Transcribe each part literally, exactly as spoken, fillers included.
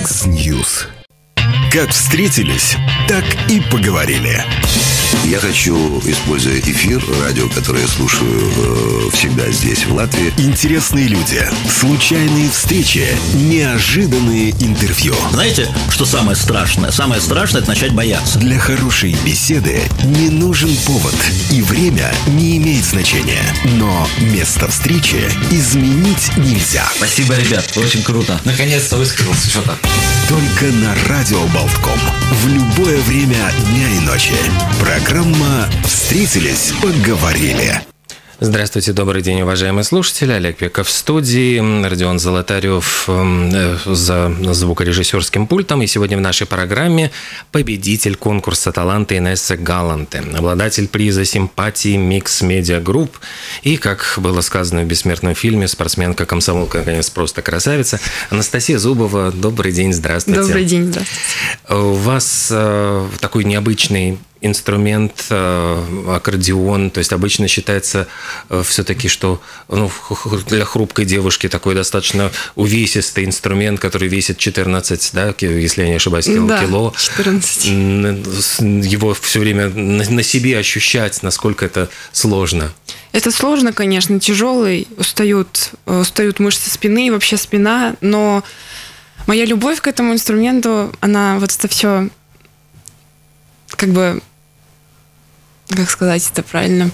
Яндекс.Ньюс. Как встретились, так и поговорили. Я хочу, используя эфир, радио, которое я слушаю э, всегда здесь, в Латвии. Интересные люди, случайные встречи, неожиданные интервью. Знаете, что самое страшное? Самое страшное – это начать бояться. Для хорошей беседы не нужен повод, и время не имеет значения. Но место встречи изменить нельзя. Спасибо, ребят, очень круто. Наконец-то высказался, что-то. Только на Радио Болтком. В любое время дня и ночи. Программа «Встретились, поговорили». Здравствуйте, добрый день, уважаемые слушатели. Олег Пеков в студии, Родион Золотарев э, за звукорежиссерским пультом. И сегодня в нашей программе победитель конкурса «Таланты» Инесса Галанте, обладатель приза «Симпатии Микс Медиа Групп» и, как было сказано в бессмертном фильме, спортсменка-комсомолка, наконец, просто красавица, Анастасия Зубова. Добрый день, здравствуйте. Добрый день, здравствуйте. У вас э, такой необычный инструмент, аккордеон, то есть обычно считается все-таки, что ну, для хрупкой девушки такой достаточно увесистый инструмент, который весит четырнадцать, да, если я не ошибаюсь, кило. Да, кило. четырнадцать. Его все время на себе ощущать, насколько это сложно. Это сложно, конечно, тяжелый, устают, устают мышцы спины и вообще спина, но моя любовь к этому инструменту, она вот это все как бы, как сказать это правильно?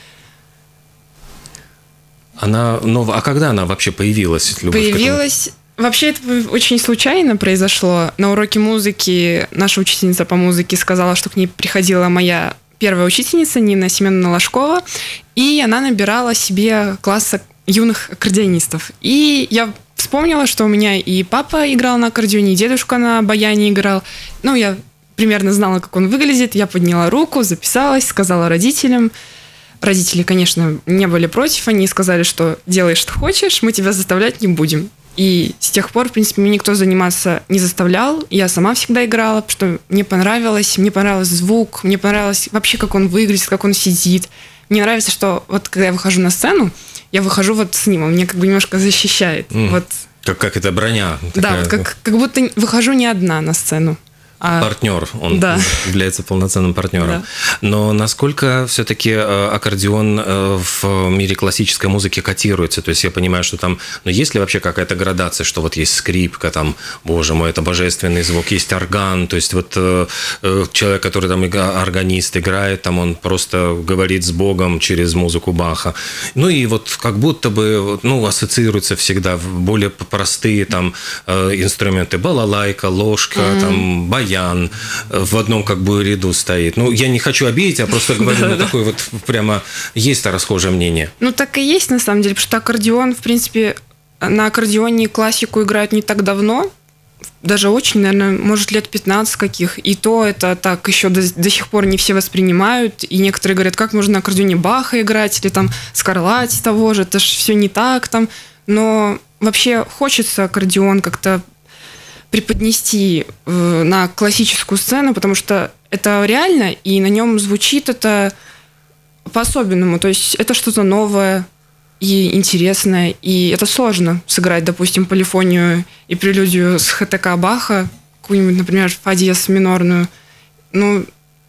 Она, ну, а когда она вообще появилась? Любовь появилась, вообще это очень случайно произошло. На уроке музыки наша учительница по музыке сказала, что к ней приходила моя первая учительница Нина Семеновна Ложкова, и она набирала себе класс юных аккордеонистов. И я вспомнила, что у меня и папа играл на аккордеоне, и дедушка на баяне играл. Ну, я примерно знала, как он выглядит. Я подняла руку, записалась, сказала родителям. Родители, конечно, не были против. Они сказали, что делай, что хочешь, мы тебя заставлять не будем. И с тех пор, в принципе, меня никто заниматься не заставлял. Я сама всегда играла, потому что мне понравилось. Мне понравился звук, мне понравилось вообще, как он выглядит, как он сидит. Мне нравится, что вот когда я выхожу на сцену, я выхожу вот с ним, он меня как бы немножко защищает. Mm. Вот. Как, как это броня. Да, такая... вот как, как будто выхожу не одна на сцену. А... Партнер, он да. является полноценным партнером. Да. Но насколько все-таки аккордеон в мире классической музыки котируется? То есть я понимаю, что там, ну есть ли вообще какая-то градация, что вот есть скрипка, там, боже мой, это божественный звук, есть орган, то есть вот человек, который там органист играет, там он просто говорит с Богом через музыку Баха. Ну и вот как будто бы, ну, ассоциируются всегда более простые там инструменты, балалайка, ложка, mm-hmm. там, баян, в одном как бы ряду стоит. Ну, я не хочу обидеть, а просто говорю, ну, такое вот прямо есть расхожее мнение. Ну, так и есть, на самом деле, потому что аккордеон, в принципе, на аккордеоне классику играют не так давно, даже очень, наверное, может, лет пятнадцать каких, и то это так еще до, до сих пор не все воспринимают, и некоторые говорят, как можно на аккордеоне Баха играть, или там Скарлатти того же, это же все не так там, но вообще хочется аккордеон как-то преподнести э, на классическую сцену, потому что это реально, и на нем звучит это по-особенному. То есть это что-то новое и интересное, и это сложно сыграть, допустим, полифонию и прелюдию с ХТК Баха, какую-нибудь, например, фа диез минорную. Ну,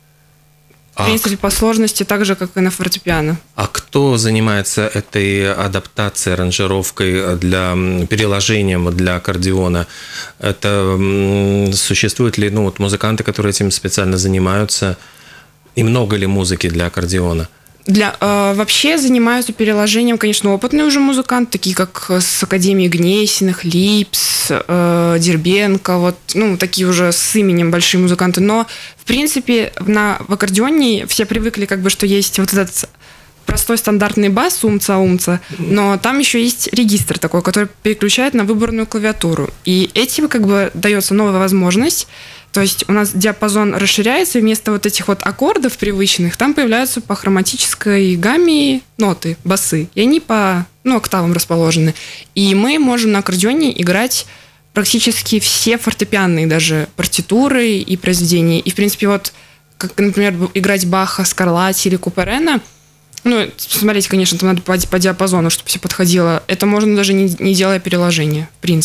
в принципе, по сложности так же, как и на фортепиано. А кто занимается этой адаптацией, аранжировкой для переложением для аккордеона? Это существуют ли ну, вот музыканты, которые этим специально занимаются? И много ли музыки для аккордеона? Для, э, вообще занимаются переложением, конечно, опытные уже музыканты, такие как с Академии Гнесиных, Липс, э, Дербенко, вот, ну, такие уже с именем большие музыканты. Но, в принципе, на, в аккордеоне все привыкли, как бы, что есть вот этот простой стандартный бас, умца-умца, но там еще есть регистр такой, который переключает на выборную клавиатуру. И этим, как бы, дается новая возможность. То есть у нас диапазон расширяется, и вместо вот этих вот аккордов привычных там появляются по хроматической гамме ноты, басы. И они по ну, октавам расположены. И мы можем на аккордеоне играть практически все фортепианные даже партитуры и произведения. И, в принципе, вот, как, например, играть Баха, Скарлатти или Куперена, ну, смотреть, конечно, там надо по, по диапазону, чтобы все подходило. Это можно даже не, не делая переложения, в принципе.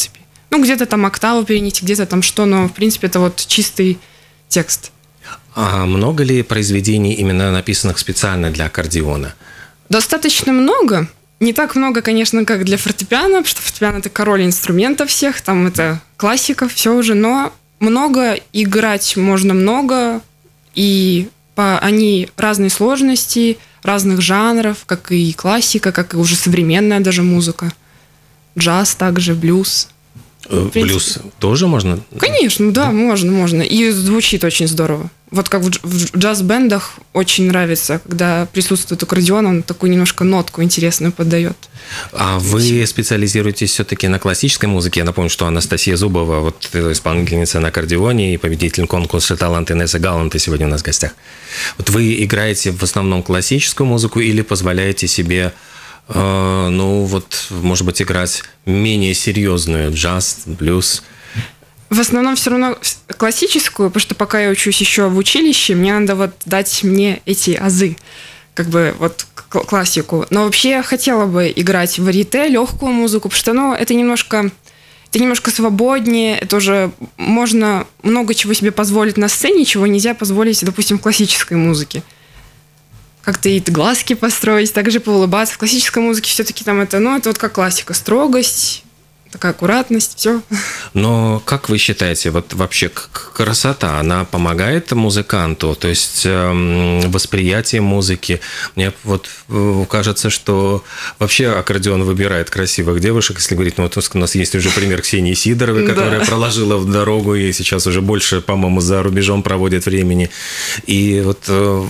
Ну, где-то там октаву перенести, где-то там что, но, в принципе, это вот чистый текст. А много ли произведений именно написанных специально для аккордеона? Достаточно много. Не так много, конечно, как для фортепиано, потому что фортепиано – это король инструментов всех, там это классика, все уже, но много, играть можно много, и по, они разной сложности, разных жанров, как и классика, как и уже современная даже музыка. Джаз также, блюз. Блюз тоже можно? Конечно, да, можно, можно. И звучит очень здорово. Вот как в, в джаз-бендах очень нравится, когда присутствует аккордеон, он такую немножко нотку интересную поддает. А вы специализируетесь все-таки на классической музыке? Я напомню, что Анастасия Зубова, вот исполнительница на аккордеоне и победитель конкурса «Талант» Инесса Галанте сегодня у нас в гостях. Вот вы играете в основном классическую музыку или позволяете себе, э, ну вот, может быть, играть менее серьезную джаз, блюз? В основном все равно классическую, потому что пока я учусь еще в училище, мне надо вот дать мне эти азы, как бы вот классику. Но вообще я хотела бы играть в варьете, легкую музыку, потому что ну, это немножко, это немножко свободнее, это уже можно много чего себе позволить на сцене, чего нельзя позволить, допустим, в классической музыке. Как-то и глазки построить, также поулыбаться. В классической музыке все-таки там это, ну, это вот как классика, строгость, такая аккуратность, все. Но как вы считаете, вот вообще красота, она помогает музыканту, то есть э, восприятие музыки? Мне вот кажется, что вообще аккордеон выбирает красивых девушек, если говорить, ну вот у нас есть уже пример Ксении Сидоровой, которая да. проложила в дорогу и сейчас уже больше, по-моему, за рубежом проводит времени. И вот... Э,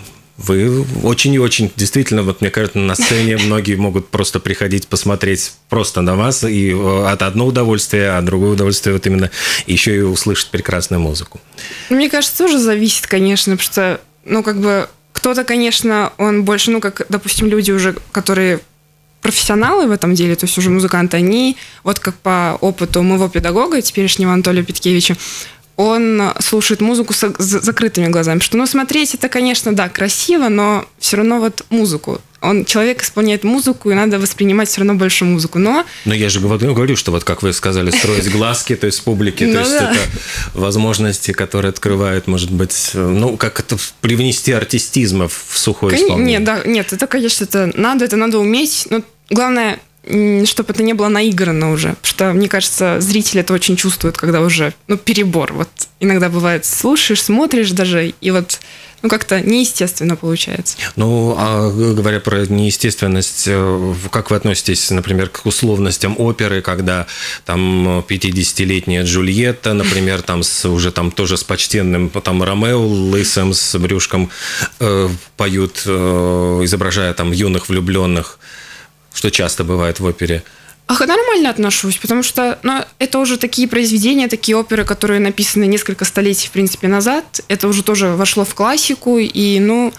Вы очень и очень, действительно, вот мне кажется, на сцене многие могут просто приходить посмотреть просто на вас, и от одно удовольствие, а другое удовольствие вот именно еще и услышать прекрасную музыку. Мне кажется, тоже зависит, конечно, потому что, ну, как бы, кто-то, конечно, он больше, ну, как, допустим, люди уже, которые профессионалы в этом деле, то есть уже музыканты, они, вот как по опыту моего педагога, теперешнего Анатолия Петкевича, он слушает музыку с закрытыми глазами. Потому что, ну, смотреть это, конечно, да, красиво, но все равно вот музыку. Он, человек исполняет музыку, и надо воспринимать все равно больше музыку. Но, но я же говорю, говорю, что вот, как вы сказали, строить глазки, то есть публике, то есть это возможности, которые открывают, может быть, ну, как это привнести артистизма в сухое исполнение. Нет, да, нет, это, конечно, это надо, это надо уметь. Но главное, чтобы это не было наиграно уже. Потому что, мне кажется, зритель это очень чувствует, когда уже, ну, перебор. Вот иногда бывает, слушаешь, смотришь даже, и вот, ну, как-то неестественно получается. Ну, а говоря про неестественность, как вы относитесь, например, к условностям оперы, когда там пятидесятилетняя Джульетта, например, там с, уже там тоже с почтенным там Ромео лысым, с брюшком э, поют, э, изображая там юных влюбленных, что часто бывает в опере? Ах, нормально отношусь, потому что ну, это уже такие произведения, такие оперы, которые написаны несколько столетий, в принципе, назад. Это уже тоже вошло в классику, и, ну...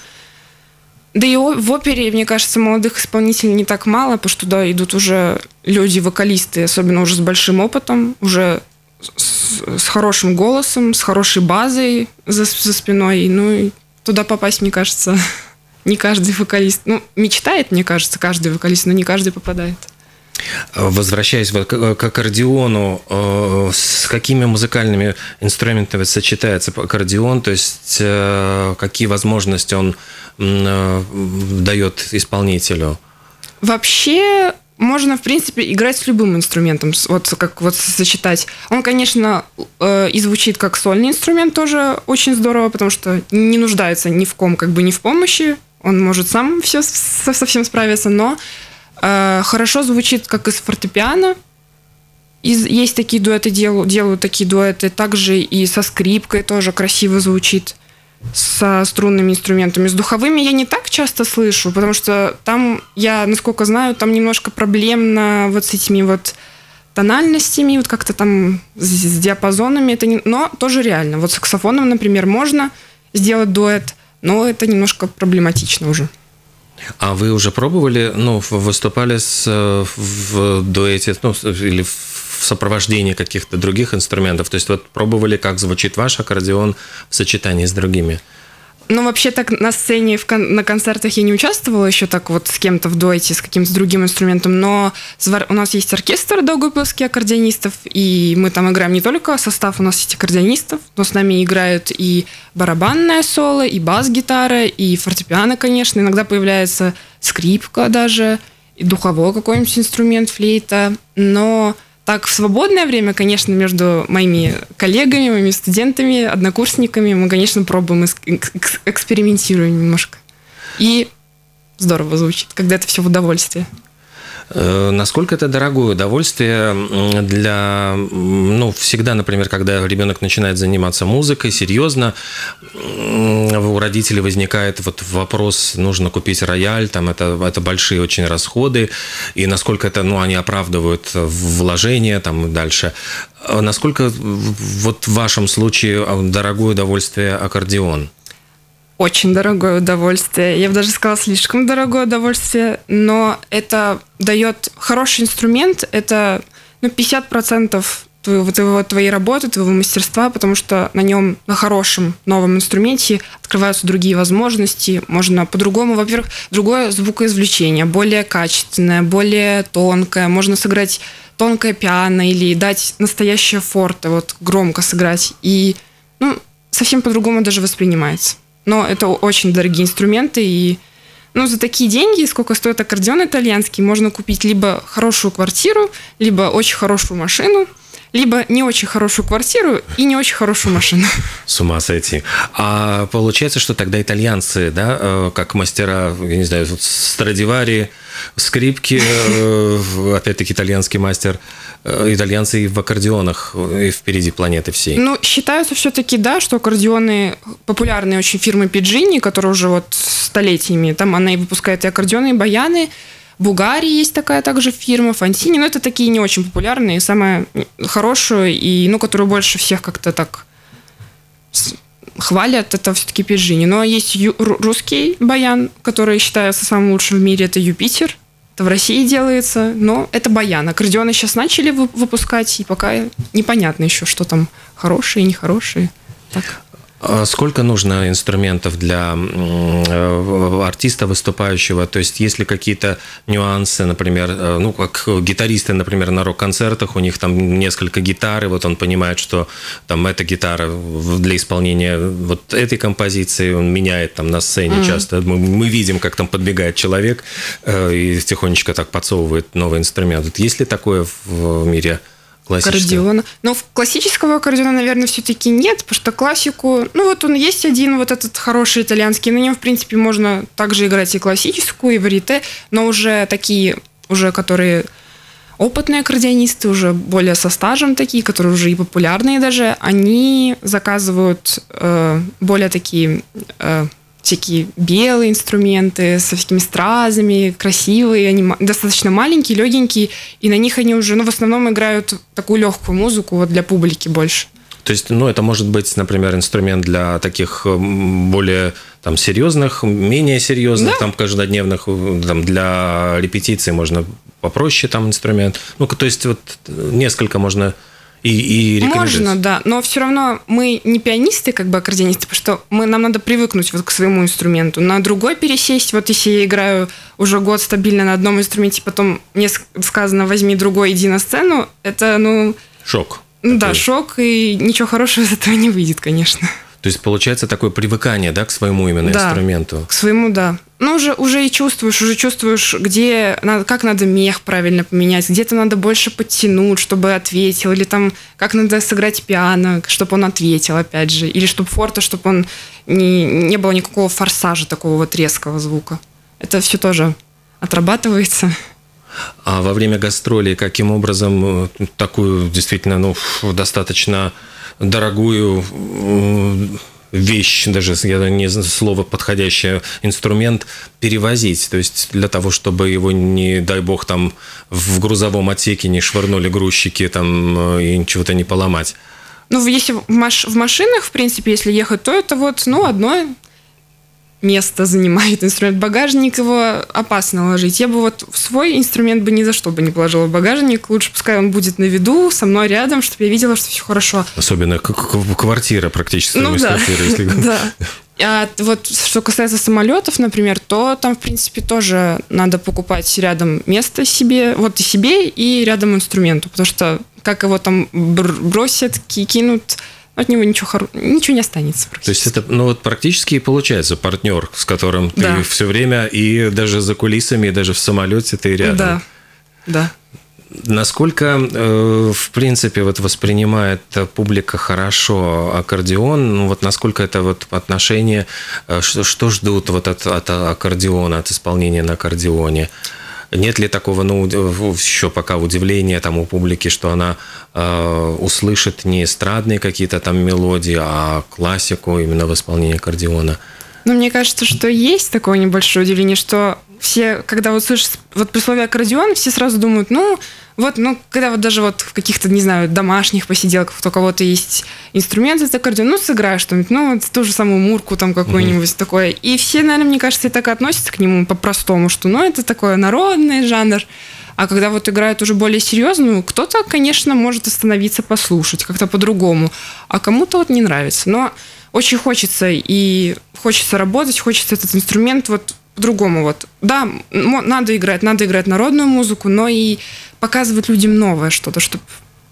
Да и в опере, мне кажется, молодых исполнителей не так мало, потому что туда идут уже люди-вокалисты, особенно уже с большим опытом, уже с, с хорошим голосом, с хорошей базой за, за спиной. Ну, и туда попасть, мне кажется... Не каждый вокалист, ну, мечтает, мне кажется, каждый вокалист, но не каждый попадает. Возвращаясь к аккордеону, с какими музыкальными инструментами сочетается аккордеон, то есть какие возможности он дает исполнителю? Вообще можно, в принципе, играть с любым инструментом, вот как вот сочетать. Он, конечно, и звучит как сольный инструмент, тоже очень здорово, потому что не нуждается ни в ком, как бы ни в помощи. Он может сам все совсем справиться, но э, хорошо звучит как и с фортепиано. И есть такие дуэты, делают, делают такие дуэты. Также и со скрипкой тоже красиво звучит. Со струнными инструментами. С духовыми я не так часто слышу, потому что там, я, насколько знаю, там немножко проблемно вот с этими вот тональностями, вот как-то там с, с диапазонами. Это не, но тоже реально. Вот с саксофоном, например, можно сделать дуэт, но это немножко проблематично уже. А вы уже пробовали, ну, выступали с, в дуэте, ну, или в сопровождении каких-то других инструментов? То есть вот пробовали, как звучит ваш аккордеон в сочетании с другими? Ну, вообще так на сцене, в кон- на концертах я не участвовала еще так вот с кем-то в дуэте, с каким-то другим инструментом, но у нас есть оркестр Даугавпилский аккордеонистов, и мы там играем не только состав, у нас есть аккордеонистов, но с нами играют и барабанное соло, и бас-гитара, и фортепиано, конечно, иногда появляется скрипка даже, и духовой какой-нибудь инструмент, флейта, но... Так, в свободное время, конечно, между моими коллегами, моими студентами, однокурсниками мы, конечно, пробуем, экс- экспериментируем немножко. И здорово звучит, когда это все в удовольствие. Насколько это дорогое удовольствие для, ну, всегда, например, когда ребенок начинает заниматься музыкой серьезно, у родителей возникает вот вопрос, нужно купить рояль, там это, это большие очень расходы, и насколько это, ну, они оправдывают вложения там и дальше. Насколько вот в вашем случае дорогое удовольствие аккордеон? Очень дорогое удовольствие. Я бы даже сказала, слишком дорогое удовольствие, но это дает хороший инструмент, это ну, пятьдесят процентов твоего, твоего, твоей работы, твоего мастерства, потому что на нем, на хорошем новом инструменте открываются другие возможности, можно по-другому, во-первых, другое звукоизвлечение, более качественное, более тонкое, можно сыграть тонкое пиано или дать настоящее форте, вот громко сыграть, и ну, совсем по-другому даже воспринимается. Но это очень дорогие инструменты, и ну, за такие деньги, сколько стоит аккордеон итальянский, можно купить либо хорошую квартиру, либо очень хорошую машину, либо не очень хорошую квартиру и не очень хорошую машину. С ума сойти. А получается, что тогда итальянцы, да, как мастера, я не знаю, Страдивари, скрипки, опять-таки итальянский мастер, итальянцы и в аккордеонах, и впереди планеты всей. Ну, считается все-таки, да, что аккордеоны популярные очень фирмы Пиджини, которая уже вот столетиями, там она и выпускает и аккордеоны, и баяны. В Булгарии есть такая также фирма, Фонтини, но это такие не очень популярные, самая хорошую, и, ну, которую больше всех как-то так хвалят, это все-таки Пиджини. Но есть ю- русский баян, который считается самым лучшим в мире, это Юпитер. Это в России делается, но это баян. Аккордеоны сейчас начали выпускать, и пока непонятно еще, что там хорошие и нехорошие. Так. А сколько нужно инструментов для артиста выступающего? То есть, есть ли какие-то нюансы, например, ну, как гитаристы, например, на рок-концертах, у них там несколько гитар, и вот он понимает, что там эта гитара для исполнения вот этой композиции, он меняет там на сцене mm-hmm. часто. Мы, мы видим, как там подбегает человек и тихонечко так подсовывает новый инструмент. Есть ли такое в мире? Аккордеона. Но в классического аккордеона, наверное, все-таки нет, потому что классику... Ну, вот он есть один, вот этот хороший итальянский, на нем, в принципе, можно также играть и классическую, и варьете, но уже такие, уже которые опытные аккордеонисты, уже более со стажем такие, которые уже и популярные даже, они заказывают э, более такие... Э, всякие белые инструменты со всякими стразами, красивые, они достаточно маленькие, легенькие, и на них они уже, ну, в основном играют такую легкую музыку вот для публики больше. То есть, ну, это может быть, например, инструмент для таких более там серьезных, менее серьезных, да. там каждодневных, там, для репетиции можно попроще там инструмент. Ну, то есть, вот несколько можно... И, и можно, да, но все равно мы не пианисты, как бы аккордеонисты, потому что мы, нам надо привыкнуть вот к своему инструменту. На другой пересесть, вот если я играю уже год стабильно на одном инструменте, потом мне сказано, возьми другой, иди на сцену, это, ну... Шок. Да, такой. Шок, и ничего хорошего из этого не выйдет, конечно. То есть, получается такое привыкание, да, к своему именно да, инструменту? К своему, да. Ну, уже, уже и чувствуешь, уже чувствуешь, где, как надо мех правильно поменять, где-то надо больше подтянуть, чтобы ответил, или там, как надо сыграть пиано, чтобы он ответил, опять же, или чтобы форте, чтобы он не, не было никакого форсажа такого вот резкого звука. Это все тоже отрабатывается. А во время гастролей каким образом такую действительно, ну, достаточно дорогую вещь, даже я не знаю, слово подходящее, инструмент перевозить, то есть для того, чтобы его, не дай бог, там в грузовом отсеке не швырнули грузчики там и чего-то не поломать? Ну, если в, маш- в машинах, в принципе, если ехать, то это вот, ну, одно место занимает инструмент. Багажник его опасно ложить. Я бы вот в свой инструмент бы ни за что бы не положила в багажник. Лучше пускай он будет на виду, со мной рядом, чтобы я видела, что все хорошо. Особенно квартира практически. Ну да, квартира, если... да. А вот что касается самолетов, например, то там, в принципе, тоже надо покупать рядом место себе, вот и себе, и рядом инструменту, потому что как его там бросят, кинут, от него ничего, хоро... ничего не останется. То есть это, ну вот практически и получается партнер, с которым ты да. все время и даже за кулисами, и даже в самолете ты рядом. Да, да. Насколько, в принципе, вот воспринимает публика хорошо аккордеон? Ну, вот насколько это вот отношение, что, что ждут вот от, от аккордеона, от исполнения на аккордеоне? Нет ли такого, ну, еще пока удивления там у публики, что она э, услышит не эстрадные какие-то там мелодии, а классику именно в исполнении аккордеона? Ну, мне кажется, что есть такое небольшое удивление, что все, когда вот слышат вот при слове аккордеон, все сразу думают, ну, вот, ну, когда вот даже вот в каких-то, не знаю, домашних посиделках, вот у кого-то есть инструмент, это аккордеон, ну, сыграй что-нибудь, ну, вот ту же самую мурку там какую-нибудь mm-hmm. такое. И все, наверное, мне кажется, и так относятся к нему по-простому, что, ну, это такой народный жанр. А когда вот играют уже более серьезную, кто-то, конечно, может остановиться, послушать как-то по-другому, а кому-то вот не нравится. Но очень хочется, и хочется работать, хочется этот инструмент вот по-другому. Вот. Да, надо играть, надо играть народную музыку, но и показывать людям новое что-то, чтобы,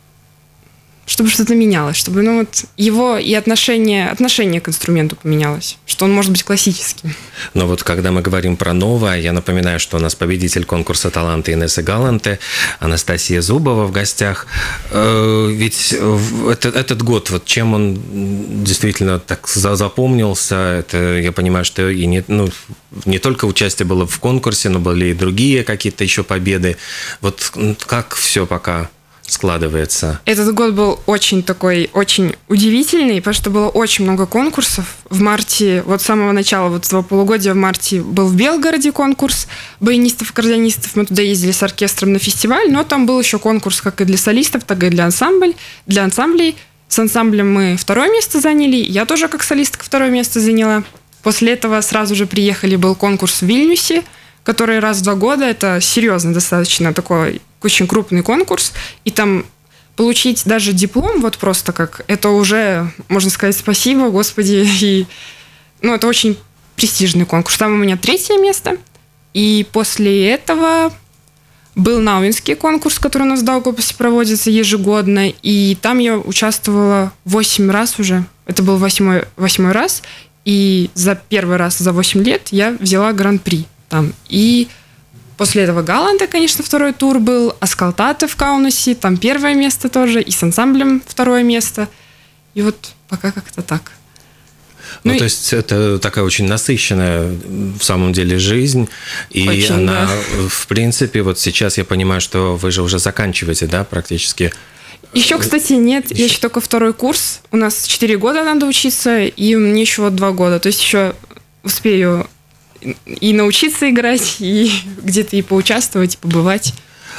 чтобы что-то менялось, чтобы ну, вот его и отношение, отношение к инструменту поменялось, что он может быть классическим. Но вот когда мы говорим про новое, я напоминаю, что у нас победитель конкурса «Таланты» Инессы Галанте, Анастасия Зубова в гостях. Ведь этот, этот год, вот чем он действительно так запомнился, это, я понимаю, что и не, ну, не только участие было в конкурсе, но были и другие какие-то еще победы. Вот как все пока складывается? Этот год был очень такой, очень удивительный, потому что было очень много конкурсов. В марте, вот с самого начала, вот этого полугодия в марте был в Белгороде конкурс баянистов, аккордеонистов. Мы туда ездили с оркестром на фестиваль, но там был еще конкурс как и для солистов, так и для ансамблей. Для ансамблей. С ансамблем мы второе место заняли, я тоже как солистка второе место заняла. После этого сразу же приехали, был конкурс в Вильнюсе, который раз в два года, это серьезный достаточно такой очень крупный конкурс, и там получить даже диплом, вот просто как, это уже, можно сказать, спасибо, Господи, и, ну, это очень престижный конкурс. Там у меня третье место, и после этого был Наувинский конкурс, который у нас в Даугавпилсе проводится ежегодно, и там я участвовала восемь раз уже, это был восьмой, восьмой раз, и за первый раз за восемь лет я взяла гран-при там, и после этого Галанте, конечно, второй тур был, Аскалтате в Каунасе, там первое место тоже, и с ансамблем второе место. И вот пока как-то так. Ну, ну то и... есть это такая очень насыщенная в самом деле жизнь, и очень, она, да. в принципе, вот сейчас я понимаю, что вы же уже заканчиваете, да, практически. Еще, кстати, нет, еще... я еще только второй курс, у нас четыре года надо учиться, и мне еще вот два года, то есть еще успею и научиться играть, и где-то и поучаствовать, и побывать.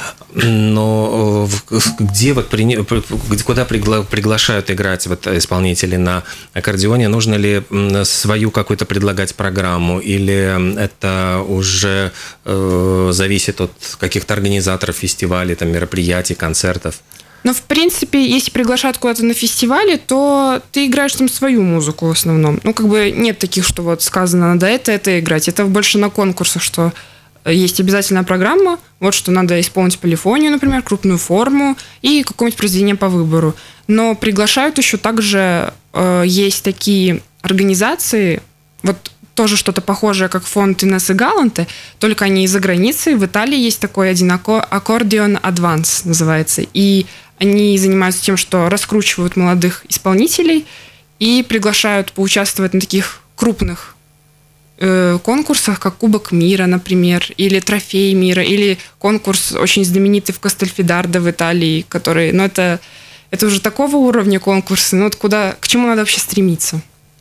Но где вот куда пригла, приглашают играть вот исполнителей на аккордеоне? Нужно ли свою какую-то предлагать программу, или это уже э, зависит от каких-то организаторов фестивалей, там, мероприятий, концертов? Но, в принципе, если приглашают куда-то на фестивале, то ты играешь там свою музыку в основном. Ну, как бы нет таких, что вот сказано, надо это, это играть. Это больше на конкурсах, что есть обязательная программа, вот что надо исполнить полифонию, например, крупную форму и какое-нибудь произведение по выбору. Но приглашают еще также, э, есть такие организации, вот тоже что-то похожее, как фонд Инессы Галанте, только они из-за границы. В Италии есть такой один аккордеон Advance называется, и они занимаются тем, что раскручивают молодых исполнителей и приглашают поучаствовать на таких крупных э, конкурсах, как Кубок мира, например, или Трофей мира, или конкурс очень знаменитый в Кастельфидардо в Италии, который, ну это, это уже такого уровня конкурсы, ну вот куда, к чему надо вообще стремиться.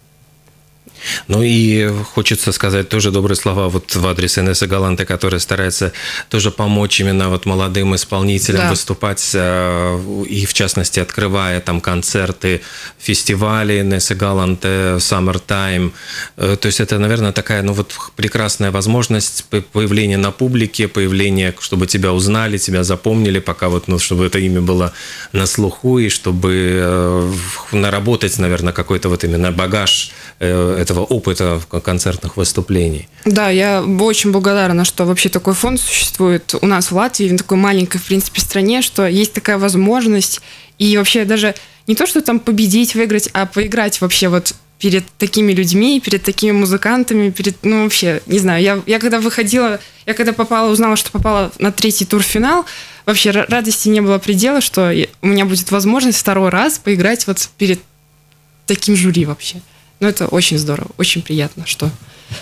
Ну и хочется сказать тоже добрые слова вот в адрес Инессы Галанте, которая старается тоже помочь именно вот молодым исполнителям, да, выступать, и в частности открывая там концерты, фестивали Инессы Галанте, Summertime. То есть это, наверное, такая, ну вот прекрасная возможность появления на публике, появления, чтобы тебя узнали, тебя запомнили, пока вот, ну, чтобы это имя было на слуху, и чтобы наработать, наверное, какой-то вот именно багаж этого этого опыта концертных выступлений. Да, я очень благодарна, что вообще такой фонд существует у нас в Латвии, в такой маленькой, в принципе, стране, что есть такая возможность. И вообще даже не то, что там победить, выиграть, а поиграть вообще вот перед такими людьми, перед такими музыкантами, перед, ну, вообще, не знаю, я, я когда выходила, я когда попала, узнала, что попала на третий тур в финал, вообще радости не было предела, что у меня будет возможность второй раз поиграть вот перед таким жюри вообще. Ну, это очень здорово, очень приятно, что...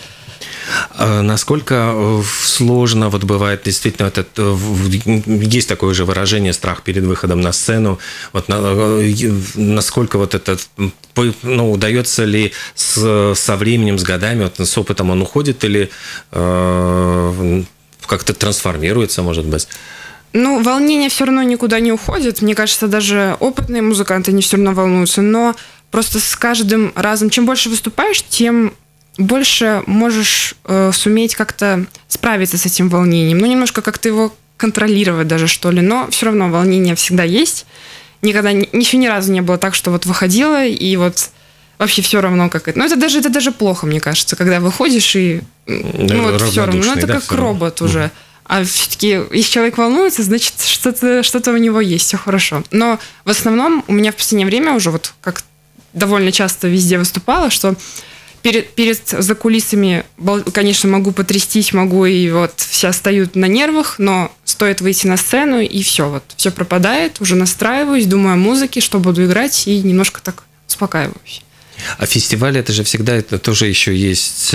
Насколько сложно вот бывает действительно этот, есть такое же выражение страх перед выходом на сцену, вот насколько вот это, ну, удается ли с, со временем, с годами, вот, с опытом он уходит или э, как-то трансформируется, может быть? Ну, волнение все равно никуда не уходит. Мне кажется, даже опытные музыканты не все равно волнуются, но просто с каждым разом, чем больше выступаешь, тем больше можешь э, суметь как-то справиться с этим волнением. Ну, немножко как-то его контролировать даже, что ли. Но все равно волнение всегда есть. Никогда, еще ни разу не было так, что вот выходила, и вот вообще все равно как это. Ну, это даже, это даже плохо, мне кажется, когда выходишь, и ну, вот все равно. Ну, это да, как робот уже. Mm. А все-таки, если человек волнуется, значит, что-то, что-то у него есть, все хорошо. Но в основном у меня в последнее время уже вот как довольно часто везде выступала, что Перед, перед за кулисами, конечно, могу потрястись, могу, и вот все встают на нервах, но стоит выйти на сцену, и все, вот, все пропадает, уже настраиваюсь, думаю о музыке, что буду играть, и немножко так успокаиваюсь. А фестиваль, это же всегда, это тоже еще есть,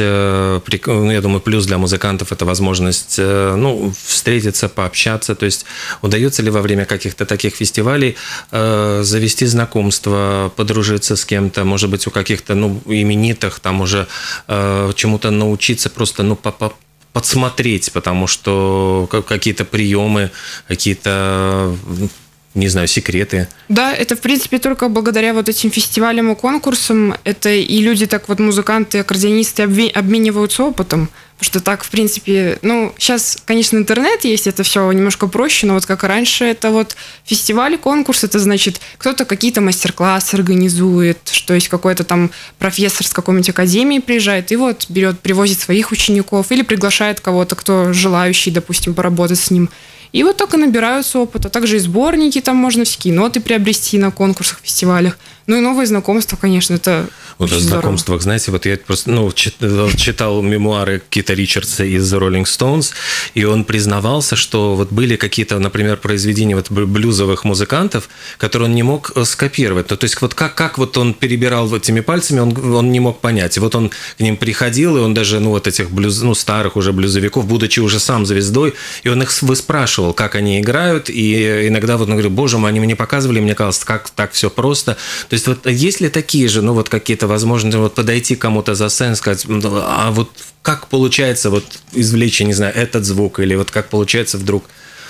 ну, я думаю, плюс для музыкантов, это возможность, ну, встретиться, пообщаться, то есть удается ли во время каких-то таких фестивалей завести знакомство, подружиться с кем-то, может быть, у каких-то, ну, именитых, там уже чему-то научиться, просто, ну, по подсмотреть, потому что какие-то приемы, какие-то... не знаю, секреты. Да, это, в принципе, только благодаря вот этим фестивалям и конкурсам. Это и люди так вот, музыканты, аккордеонисты обмениваются опытом. Потому что так, в принципе, ну, сейчас, конечно, интернет есть, это все немножко проще, но вот как раньше, это вот фестиваль, конкурс, это значит, кто-то какие-то мастер-классы организует, что есть какой-то там профессор с какой-нибудь академии приезжает и вот берет, привозит своих учеников или приглашает кого-то, кто желающий, допустим, поработать с ним. И вот так и набираются опыта. Также и сборники там можно, всякие ноты приобрести на конкурсах, фестивалях. Ну и новые знакомства, конечно, это вот о знакомствах, знаете, вот я просто ну, читал мемуары Кита Ричардса из Rolling Stones, и он признавался, что вот были какие-то, например, произведения вот блюзовых музыкантов, которые он не мог скопировать. Ну, то есть вот как, как вот он перебирал вот этими пальцами, он, он не мог понять. И вот он к ним приходил, и он даже, ну, вот этих блюз, ну, старых уже блюзовиков, будучи уже сам звездой, и он их выспрашивал, как они играют, и иногда вот он говорит, боже мой, они мне показывали, мне казалось, как так все просто. То есть вот есть ли такие же, ну, вот какие-то возможности вот подойти к кому-то за сцену, сказать, а вот как получается вот извлечь, я не знаю, этот звук, или вот как получается вдруг...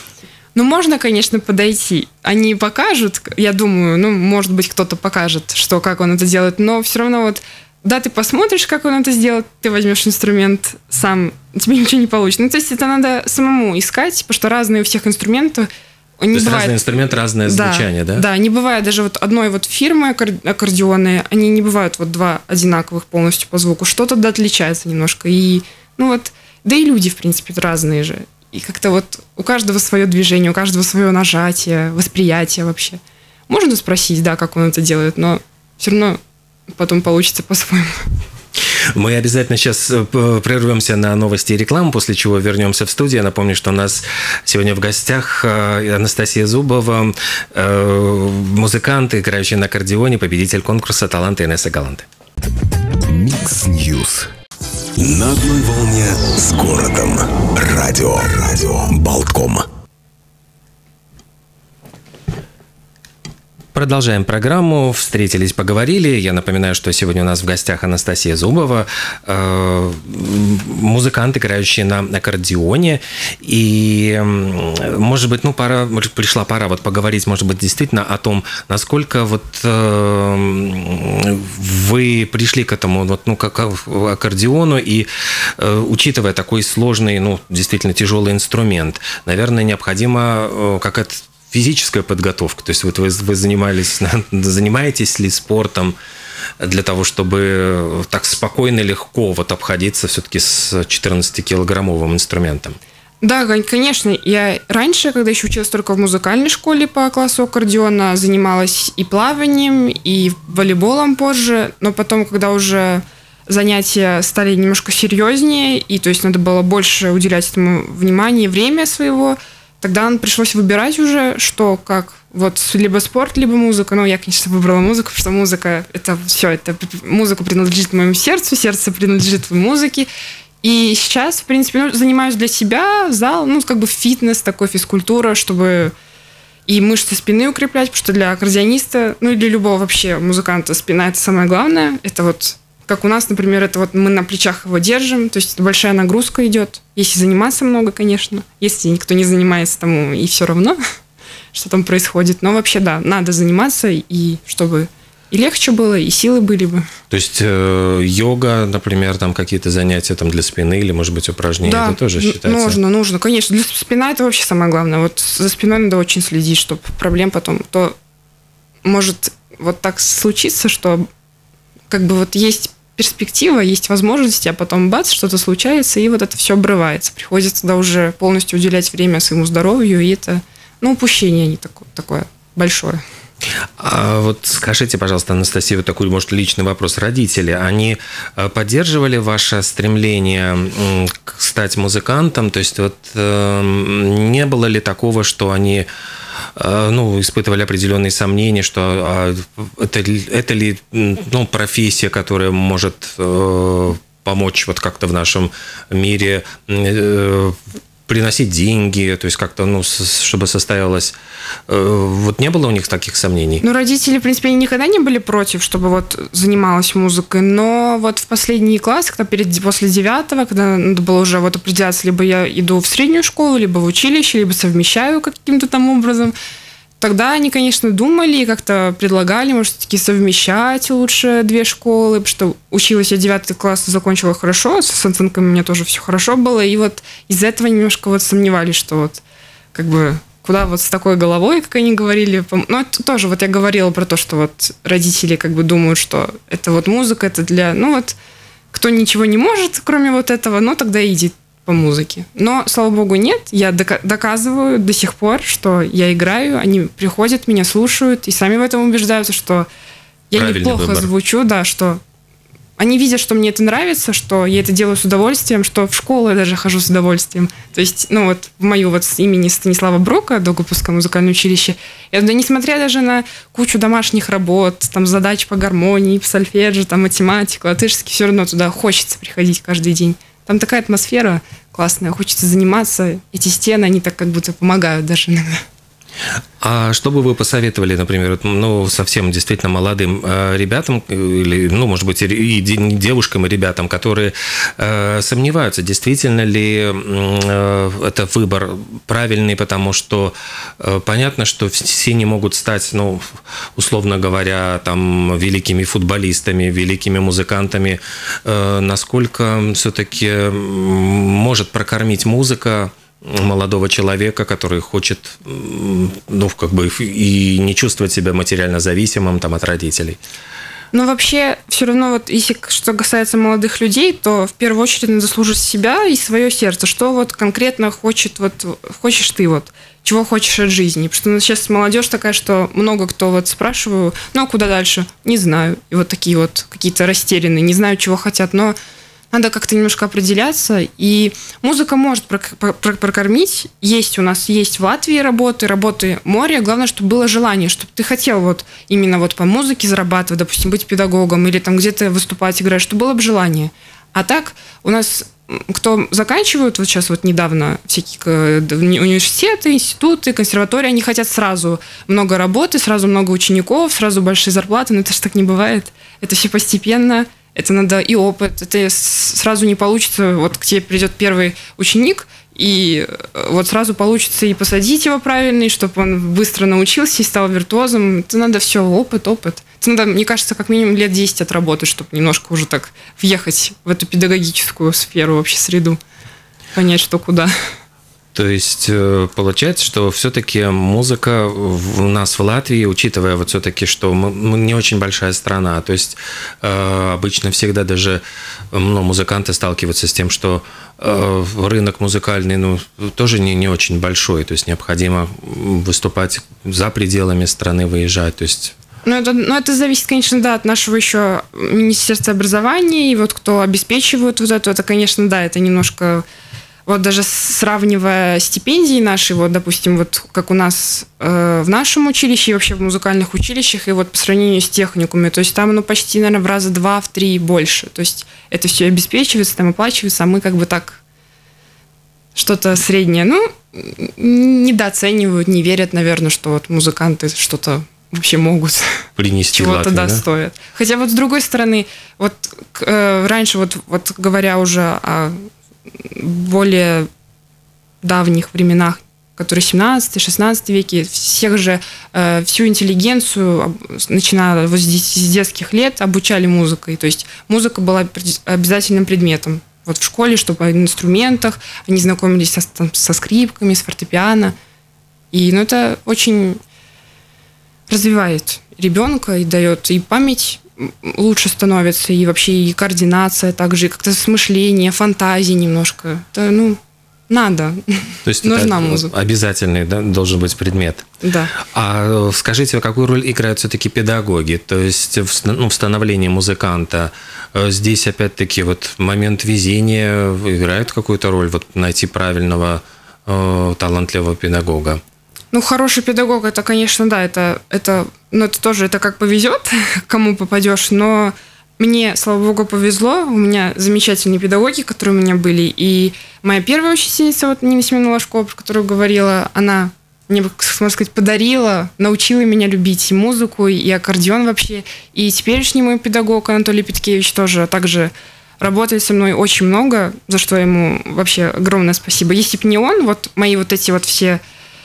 Ну, можно, конечно, подойти. Они покажут, я думаю, ну, может быть, кто-то покажет, что, как он это делает, но все равно вот, да, ты посмотришь, как он это сделает, ты возьмешь инструмент сам, тебе ничего не получится. Ну, то есть это надо самому искать, потому что разные у всех инструменты. Не То есть бывает... разный инструмент, разное звучание, да? Да, не бывает даже вот одной вот фирмы аккордеоны, они не бывают вот два одинаковых полностью по звуку. Что-то да отличается немножко. И, ну вот, да и люди, в принципе, разные же. И как-то вот у каждого свое движение, у каждого свое нажатие, восприятие вообще. Можно спросить, да, как он это делает, но все равно потом получится по-своему. Мы обязательно сейчас прервемся на новости и рекламу, после чего вернемся в студию. Я напомню, что у нас сегодня в гостях Анастасия Зубова, музыкант, играющий на аккордеоне, победитель конкурса «Таланты» Инесса Галанте. Микс Ньюс. На одной волне с городом. Радио. Радио. Болтком. Продолжаем программу. Встретились, поговорили. Я напоминаю, что сегодня у нас в гостях Анастасия Зубова, музыкант, играющий на аккордеоне. И, может быть, ну, пора, пришла пора вот поговорить, может быть, действительно о том, насколько вот вы пришли к этому, вот, ну, как аккордеону, и учитывая такой сложный, ну, действительно тяжелый инструмент, наверное, необходимо какая-то физическая подготовка, то есть вот вы, вы занимались, занимаетесь ли спортом, для того, чтобы так спокойно и легко вот обходиться все-таки с четырнадцатикилограммовым инструментом? Да, конечно. Я раньше, когда еще училась только в музыкальной школе по классу аккордеона, занималась и плаванием, и волейболом позже, но потом, когда уже занятия стали немножко серьезнее, и то есть надо было больше уделять этому внимание и время своего, тогда пришлось выбирать уже, что, как, вот, либо спорт, либо музыка. Ну, я, конечно, выбрала музыку, потому что музыка, это все, это музыка принадлежит моему сердцу, сердце принадлежит музыке. И сейчас, в принципе, ну, занимаюсь для себя, зал, ну, как бы фитнес, такой физкультура, чтобы и мышцы спины укреплять, потому что для аккордеониста, ну, и для любого вообще музыканта спина – это самое главное. Это вот, как у нас, например, это вот мы на плечах его держим, то есть большая нагрузка идет. Если заниматься много, конечно. Если никто не занимается, тому и все равно, что там происходит. Но вообще, да, надо заниматься, и чтобы и легче было, и силы были бы. То есть э, йога, например, там какие-то занятия там, для спины или, может быть, упражнения, да, это тоже считается? нужно, нужно, конечно. Для спины это вообще самое главное. Вот за спиной надо очень следить, чтобы проблем потом... То может вот так случиться, что как бы вот есть перспектива, есть возможности, а потом бац, что-то случается, и вот это все обрывается. Приходится тогда уже полностью уделять время своему здоровью, и это, ну, упущение не такое, такое большое. А вот скажите, пожалуйста, Анастасия, вот такой, может, личный вопрос. Родители, они поддерживали ваше стремление стать музыкантом? То есть вот не было ли такого, что они, ну, испытывали определенные сомнения, что это, это ли, ну, профессия, которая может помочь вот как-то в нашем мире приносить деньги, то есть как-то, ну, чтобы состоялось... Вот не было у них таких сомнений? Ну, родители, в принципе, они никогда не были против, чтобы вот занималась музыкой, но вот в последний класс, когда перед, после девятого, когда надо было уже вот определяться, либо я иду в среднюю школу, либо в училище, либо совмещаю каким-то там образом, тогда они, конечно, думали и как-то предлагали, может, таки совмещать лучше две школы, потому что училась я девятый класс, закончила хорошо, с оценками у меня тоже все хорошо было, и вот из-за этого немножко вот сомневались, что вот как бы куда вот с такой головой, как они говорили. Ну, это тоже вот я говорила про то, что вот родители как бы думают, что это вот музыка, это для, ну вот, кто ничего не может, кроме вот этого, ну, тогда иди по музыке. Но, слава богу, нет. Я доказываю до сих пор, что я играю, они приходят, меня слушают и сами в этом убеждаются, что я правильный неплохо выбор. звучу, да, что они видят, что мне это нравится, что я это делаю с удовольствием, что в школу я даже хожу с удовольствием. То есть, ну вот в мою вот имени Станислава Брока, Долгопольское музыкальное училище, я туда, несмотря даже на кучу домашних работ, там задач по гармонии, по сольфеджио, там математику, латышский, все равно туда хочется приходить каждый день. Там такая атмосфера классная, хочется заниматься. Эти стены, они так как будто помогают даже иногда. А что бы вы посоветовали, например, ну, совсем действительно молодым э, ребятам, или, ну, может быть, и девушкам, и ребятам, которые э, сомневаются, действительно ли э, это выбор правильный, потому что э, понятно, что все не могут стать, ну, условно говоря, там, великими футболистами, великими музыкантами. Э, насколько все-таки может прокормить музыка молодого человека, который хочет, ну, как бы и не чувствовать себя материально зависимым там, от родителей? Но вообще, все равно, вот, если что касается молодых людей, то в первую очередь надо слушать себя и свое сердце. Что вот конкретно хочет, вот, хочешь ты, вот, чего хочешь от жизни. Потому что сейчас молодежь такая, что много кто вот спрашиваю, ну, а куда дальше? Не знаю. И вот такие вот какие-то растерянные, не знаю, чего хотят, но надо как-то немножко определяться, и музыка может прокормить. Есть у нас, есть в Латвии работы, работы море. Главное, чтобы было желание, чтобы ты хотел вот именно вот по музыке зарабатывать, допустим, быть педагогом или там где-то выступать, играть, чтобы было бы желание. А так у нас, кто заканчивают вот сейчас вот недавно всякие университеты, институты, консерватории, они хотят сразу много работы, сразу много учеников, сразу большие зарплаты, но это же так не бывает. Это все постепенно. Это надо и опыт, это сразу не получится, вот к тебе придет первый ученик, и вот сразу получится и посадить его правильно, и чтобы он быстро научился и стал виртуозом. Это надо все, опыт, опыт. Это надо, мне кажется, как минимум лет десять отработать, чтобы немножко уже так въехать в эту педагогическую сферу, вообще среду, понять, что куда. То есть получается, что все-таки музыка у нас в Латвии, учитывая вот все-таки, что мы, мы не очень большая страна, то есть э, обычно всегда даже ну, музыканты сталкиваются с тем, что э, рынок музыкальный ну, тоже не, не очень большой, то есть необходимо выступать за пределами страны, выезжать, то есть... Ну это, ну, это зависит, конечно, да, от нашего еще Министерства образования, и вот кто обеспечивает вот это, это, конечно, да, это немножко... Вот даже сравнивая стипендии наши, вот, допустим, вот как у нас э, в нашем училище и вообще в музыкальных училищах, и вот по сравнению с техникумами, то есть там, ну, почти, наверное, в раза два, в три больше. То есть это все обеспечивается, там оплачивается, а мы как бы так что-то среднее. Ну, недооценивают, не верят, наверное, что вот музыканты что-то вообще могут принести чего-то, Латвии, да, да, стоят. Хотя вот с другой стороны, вот э, раньше, вот, вот говоря уже о более давних временах, которые семнадцатый-шестнадцатый веки, всех же, э, всю интеллигенцию, начиная вот с детских лет, обучали музыкой. То есть музыка была обязательным предметом. Вот в школе, чтобы на инструментах, они знакомились со, там, со скрипками, с фортепиано. И ну, это очень развивает ребенка и дает и память лучше становится, и вообще и координация, также и как-то смышление, фантазии немножко. Это, ну, надо. То есть нужна музыка. Обязательный, да, должен быть предмет. Да. А скажите, какую роль играют все-таки педагоги? То есть в, ну, в становлении музыканта здесь опять-таки вот момент везения играет какую-то роль, вот найти правильного э, талантливого педагога? Ну, хороший педагог, это, конечно, да, это, это, ну, это тоже, это как повезет, кому попадешь, но мне, слава богу, повезло, у меня замечательные педагоги, которые у меня были, и моя первая учительница, вот Нина Семеновна Ложкова, про которую говорила, она мне, можно сказать, подарила, научила меня любить и музыку, и аккордеон вообще, и теперешний мой педагог Анатолий Петкевич тоже также работает со мной очень много, за что ему вообще огромное спасибо. Если бы не он, вот мои вот эти вот все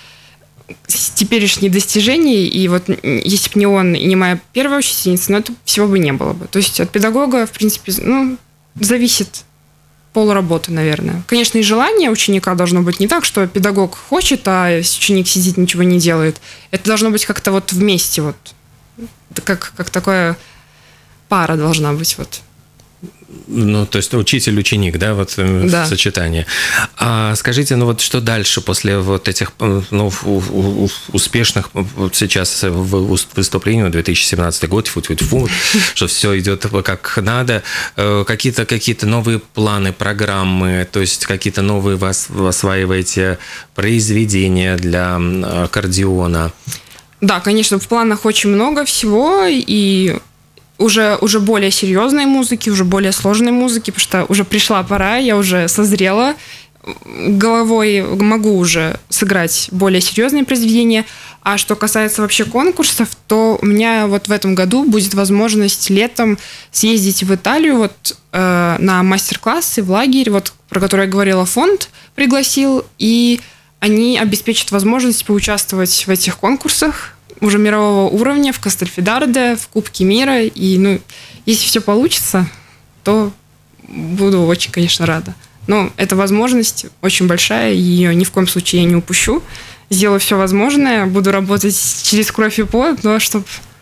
теперешние достижения, и вот если бы не он и не моя первая учительница, ну, это всего бы не было бы. То есть от педагога, в принципе, ну, зависит полработы, наверное. Конечно, и желание ученика должно быть не так, что педагог хочет, а ученик сидит, ничего не делает. Это должно быть как-то вот вместе, вот. Как, как такая пара должна быть, вот. Ну, то есть учитель-ученик, да, вот да. В сочетании. А скажите, ну вот что дальше после вот этих ну, успешных вот сейчас выступлений, две тысячи семнадцатый год, фу-фу-фу, что все идет как надо, какие-то какие-то новые планы, программы, то есть какие-то новые вас осваиваете произведения для аккордеона? Да, конечно, в планах очень много всего, и Уже, уже более серьезной музыки, уже более сложной музыки, потому что уже пришла пора, я уже созрела, головой могу уже сыграть более серьезные произведения. А что касается вообще конкурсов, то у меня вот в этом году будет возможность летом съездить в Италию вот, э, на мастер-классы, в лагерь, вот, про который я говорила, фонд пригласил, и они обеспечат возможность поучаствовать в этих конкурсах уже мирового уровня, в Кастельфидарде, в Кубке мира. И, ну, если все получится, то буду очень, конечно, рада. Но эта возможность очень большая, и ее ни в коем случае я не упущу. Сделаю все возможное, буду работать через кровь и пот, но чтобы...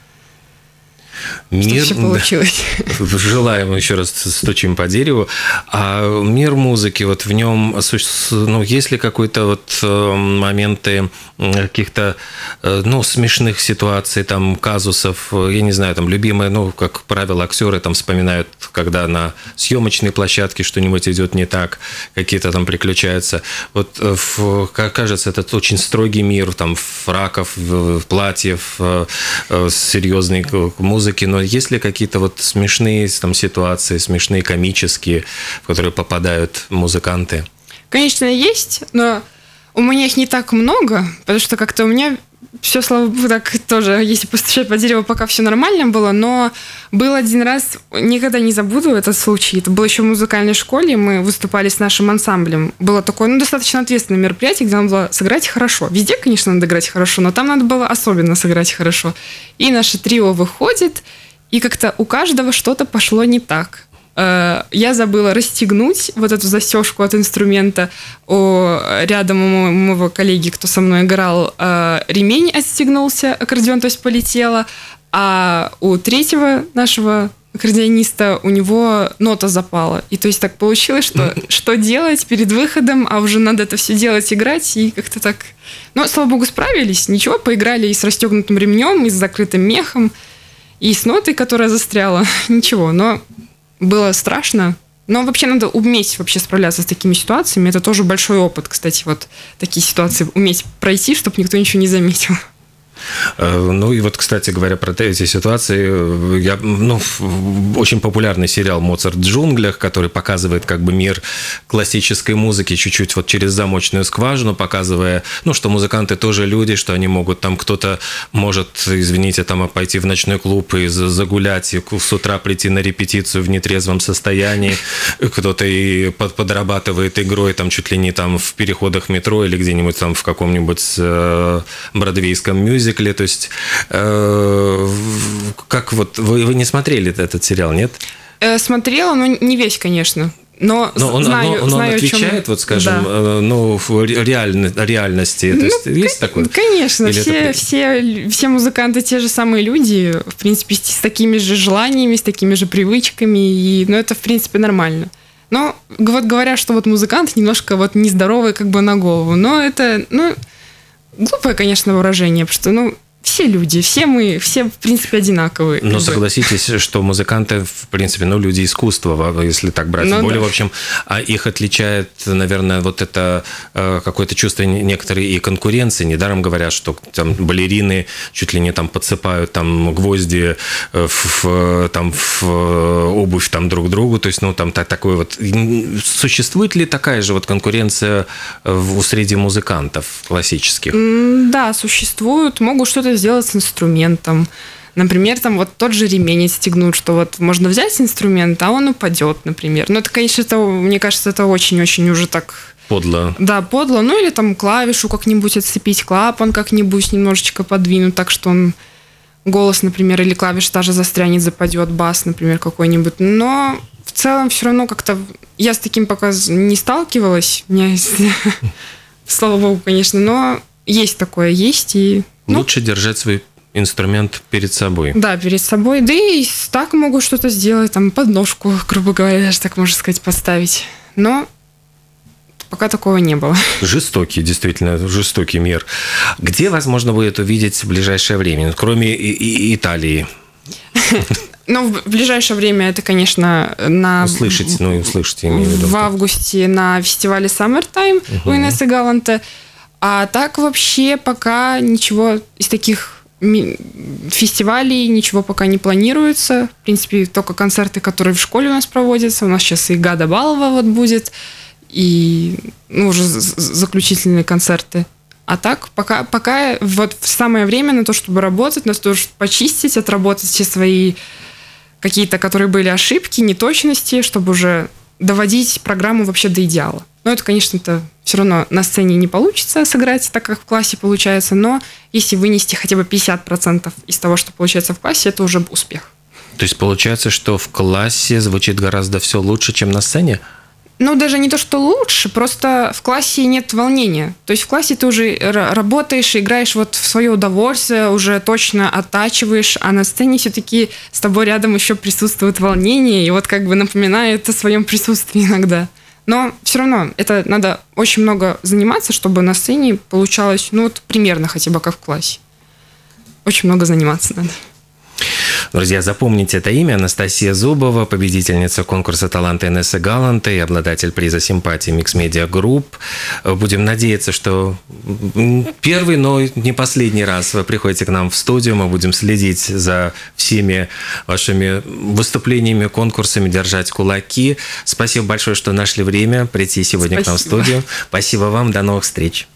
Мир, все получилось. Да. Желаем, еще раз стучим по дереву. А мир музыки, вот в нем, ну, есть ли какой-то вот моменты каких-то, ну, смешных ситуаций, там, казусов, я не знаю, там, любимые, ну, как правило, актеры там вспоминают, когда на съемочной площадке что-нибудь идет не так, какие-то там приключаются. Вот, в, как кажется, этот очень строгий мир, там, фраков, платьев, серьезной музыки, но есть ли какие-то вот смешные там ситуации, смешные, комические, в которые попадают музыканты? Конечно, есть, но у меня их не так много, потому что как-то у меня все, слава богу, так тоже, если постучать по дереву, пока все нормально было, но был один раз, никогда не забуду этот случай, это было еще в музыкальной школе, мы выступали с нашим ансамблем, было такое, ну, достаточно ответственное мероприятие, где надо было сыграть хорошо. Везде, конечно, надо играть хорошо, но там надо было особенно сыграть хорошо. И наше трио выходит, и как-то у каждого что-то пошло не так. я забыла расстегнуть вот эту застежку от инструмента. У рядом у моего коллеги, кто со мной играл, ремень отстегнулся, аккордеон, то есть полетело. А у третьего нашего аккордеониста у него нота запала. И то есть так получилось, что что делать перед выходом, а уже надо это все делать, играть, и как-то так... Но, слава богу, справились. Ничего, поиграли и с расстегнутым ремнем, и с закрытым мехом, и с нотой, которая застряла. Ничего, но... Было страшно, но вообще надо уметь вообще справляться с такими ситуациями. Это тоже большой опыт, кстати, вот такие ситуации уметь пройти, чтобы никто ничего не заметил. Ну и вот, кстати говоря, про эти ситуации, я, ну, очень популярный сериал «Моцарт в джунглях», который показывает как бы мир классической музыки чуть-чуть вот через замочную скважину, показывая, ну, что музыканты тоже люди, что они могут там, кто-то может, извините, там пойти в ночной клуб и загулять, и с утра прийти на репетицию в нетрезвом состоянии, кто-то и подрабатывает игрой там чуть ли не там в переходах метро или где-нибудь там в каком-нибудь э, бродвейском мюзикле. То есть, э, как вот вы, вы не смотрели этот сериал, нет? Э, смотрела, но не весь, конечно. Но, но он, знаю, но, но знаю, он отвечает, вот скажем, да. ну, в реаль, реальности. То есть, ну, есть такое? Конечно, все, это... все, все музыканты те же самые люди, в принципе, с такими же желаниями, с такими же привычками, и, ну, это, в принципе, нормально. Но вот говорят, что вот музыкант немножко вот нездоровый как бы на голову, но это, ну... Глупое, конечно, выражение, потому что, ну, все люди, все мы, все, в принципе, одинаковые. Но согласитесь, что музыканты, в принципе, ну, люди искусства, если так брать. Ну, более, да. В общем, а их отличает, наверное, вот это какое-то чувство некоторой и конкуренции. Недаром говорят, что там балерины чуть ли не там подсыпают там гвозди в, там, в обувь там друг другу. То есть, ну, там такой вот... Существует ли такая же вот конкуренция среди музыкантов классических? Да, существуют. Могут что-то сделать с инструментом. Например, там вот тот же ремень отстегнуть, что вот можно взять инструмент, а он упадет, например. Ну, это, конечно, это, мне кажется, это очень-очень уже так... Подло. Да, подло. Ну, или там клавишу как-нибудь отцепить, клапан как-нибудь немножечко подвинуть, так что он голос, например, или клавиша даже застрянет, западет, бас, например, какой-нибудь. Но в целом все равно как-то... Я с таким пока не сталкивалась. У меня есть... Слава богу, конечно, но есть такое, есть и... Ну, лучше держать свой инструмент перед собой. Да, перед собой. Да и так могу что-то сделать, там, подножку, грубо говоря, даже так можно сказать, поставить. Но пока такого не было. Жестокий, действительно, жестокий мир. Где возможно будет увидеть в ближайшее время, кроме и- и Италии? Ну, в ближайшее время это, конечно, на... Услышать, ну, и услышать, имею в виду. В августе на фестивале Summertime у Инессы Галанте. А так вообще пока ничего из таких фестивалей, ничего пока не планируется. В принципе, только концерты, которые в школе у нас проводятся. У нас сейчас и Гада Балова вот будет, и ну, уже заключительные концерты. А так, пока, пока вот самое время на то, чтобы работать, на то, чтобы почистить, отработать все свои какие-то, которые были ошибки, неточности, чтобы уже доводить программу вообще до идеала. Но это, конечно, это все равно на сцене не получится сыграть, так как в классе получается, но если вынести хотя бы пятьдесят процентов из того, что получается в классе, это уже успех. То есть получается, что в классе звучит гораздо все лучше, чем на сцене? Ну, даже не то, что лучше, просто в классе нет волнения. То есть в классе ты уже работаешь, играешь вот в свое удовольствие, уже точно оттачиваешь, а на сцене все-таки с тобой рядом еще присутствует волнение, и вот как бы напоминает о своем присутствии иногда. Но все равно это надо очень много заниматься, чтобы на сцене получалось, ну, вот примерно хотя бы как в классе. Очень много заниматься надо. Друзья, запомните это имя. Анастасия Зубова, победительница конкурса «Таланты» Инессы Галанте и обладатель приза симпатии Mix Media Group. Будем надеяться, что первый, но не последний раз вы приходите к нам в студию. Мы будем следить за всеми вашими выступлениями, конкурсами, держать кулаки. Спасибо большое, что нашли время прийти сегодня Спасибо. К нам в студию. Спасибо вам. До новых встреч.